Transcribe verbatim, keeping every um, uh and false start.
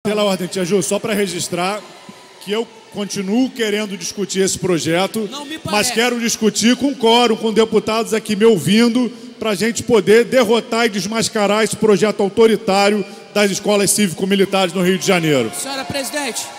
Pela ordem, Tia Ju, só para registrar que eu continuo querendo discutir esse projeto, mas quero discutir com quórum, com deputados aqui me ouvindo, para a gente poder derrotar e desmascarar esse projeto autoritário das escolas cívico-militares no Rio de Janeiro. Senhora presidente.